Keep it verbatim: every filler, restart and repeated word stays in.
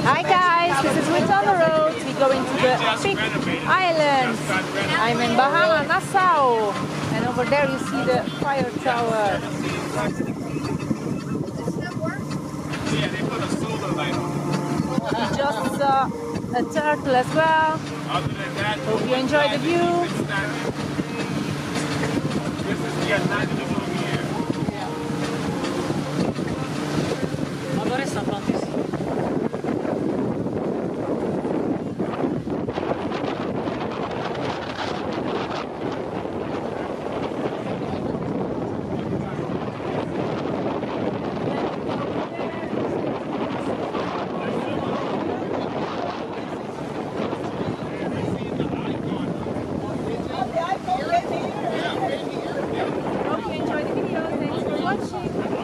Hi guys, this is Wits on the road. We're going to the big island. I'm in Bahamas, Nassau, and over there you see the fire tower. We just saw a turtle as well. Hope you enjoy the view. Agora está pronto.